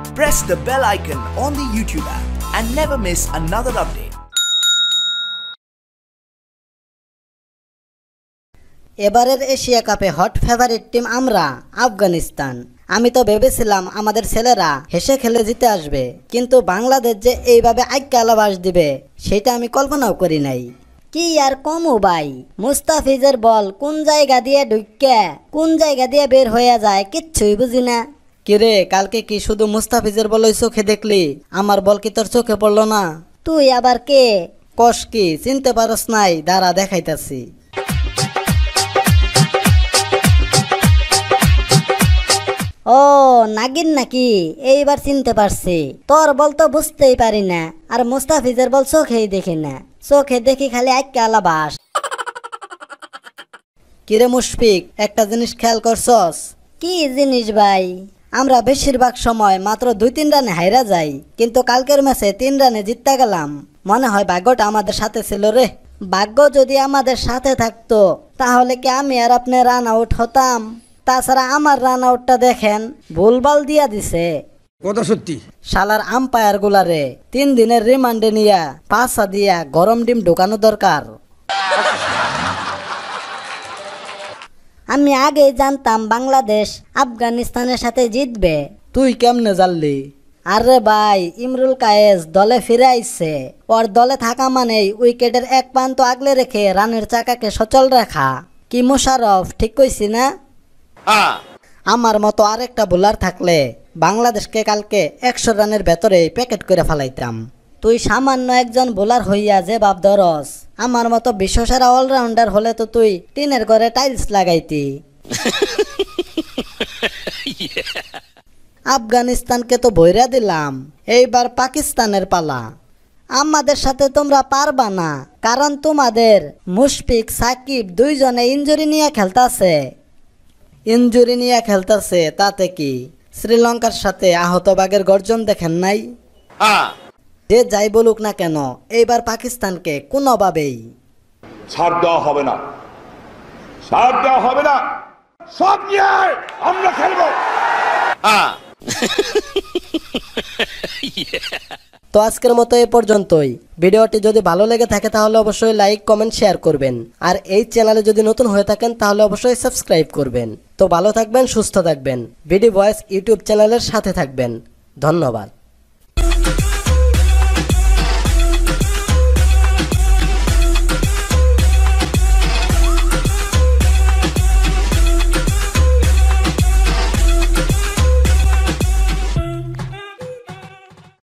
Press the bell icon on the YouTube app and never miss another update. এবারের Asia কাপে hot favourite team আমরা আফগানিস্তান। আমি তো ভেবেছিলাম আমাদের ছেলেরা হেসে খেলে জিতে আসবে, কিন্তু বাংলাদেশ যে এইভাবে আইক্কা আলাবাস দিবে সেটা আমি কল্পনাও করি নাই। কি আর কমু ভাই, মুস্তাফিজের বল কোন জায়গা দিয়ে ঢুকে কোন জায়গা দিয়ে বের হয়ে যায় কিচ্ছুই বুঝি না। কিরে, কালকে কি শুধু মুস্তাফিজের বলই চোখে দেখলি? আমার বল কি তোর চোখে পড়লো না? তুই আবার কে? কস কি চিনতে পারস নাই? দাঁড়া দেখাইতাছি। ও নাগিন নাকি? এইবার চিনতে পারছি। তোর বল তো বুঝতেই পারি না, আর মুস্তাফিজের বল চোখেই দেখি না, চোখে দেখি খালি আইক্কা আলাবাস। কিরে মুশফিক, একটা জিনিস খেয়াল করছস? কি জিনিস ভাই? আমরা বেশিরভাগ সময় মাত্র 2-3 রানে হাইরা যাই, কিন্তু কালকের ম্যাচে 3 রানে জিততে গেলাম। মনে হয় ভাগ্যটা আমাদের সাথে ছিল রে। ভাগ্য যদি আমাদের সাথে থাকতো তাহলে কি আমি আর আপনি রান আউট হতাম? তাছাড়া আমার রান আউটটা দেখেন, ভুলভাল দিয়া দিছে। কথা সত্যি। শালার আম্পায়ার গুলারে 3 দিনের রিমান্ডে নিয়া পাঁচা দিয়া গরম ডিম ঢোকানো দরকার। আমি আগেই জানতাম বাংলাদেশ আফগানিস্তানের সাথে জিতবে। তুই কেমনে জানলি? আরে ভাই, ইমরুল কায়েস দলে ফিরে আইছে। ওর দলে থাকা মানেই উইকেটের এক প্রান্ত আগলে রেখে রানের চাকাকে সচল রাখা। কি মোশারফ, ঠিক কইছি না? আমার মতো আরেকটা বোলার থাকলে বাংলাদেশকে কালকে 100 রানের ভেতরে প্যাকেট করে ফেলাইতাম। তুই সামান্য একজন বোলার হইয়া যে বাপ ধরস, আমার মতো বিশ্বসেরা অলরাউন্ডার হলে তো তুই টিনের ঘরে টাইলস লাগাইতি। আফগানিস্তানকে তো ভইরা দিলাম, এইবার পাকিস্তানের পালা। আমাদের সাথে তোমরা পারবা না, কারণ তোমাদের মুশফিক সাকিব দুইজনে ইনজুরি নিয়ে খেলতাছে। ইনজুরি নিয়ে খেলতেছে তাতে কি? শ্রীলঙ্কার সাথে আহত বাঘের গর্জন দেখেন নাই? যে যাই বলুক না কেন, এইবার পাকিস্তানকে কোনোভাবেই ছাড় দেওয়া হবে না, ছাড় দেওয়া হবে না। সব নিয়ে আমরা খেলবো। তো আজকের মতো এ পর্যন্তই। ভিডিওটি যদি ভালো লেগে থাকে তাহলে অবশ্যই লাইক, কমেন্ট, শেয়ার করবেন। আর এই চ্যানেলে যদি নতুন হয়ে থাকেন তাহলে অবশ্যই সাবস্ক্রাইব করবেন। তো ভালো থাকবেন, সুস্থ থাকবেন। বিডি ভয়েস ইউটিউব চ্যানেলের সাথে থাকবেন। ধন্যবাদ।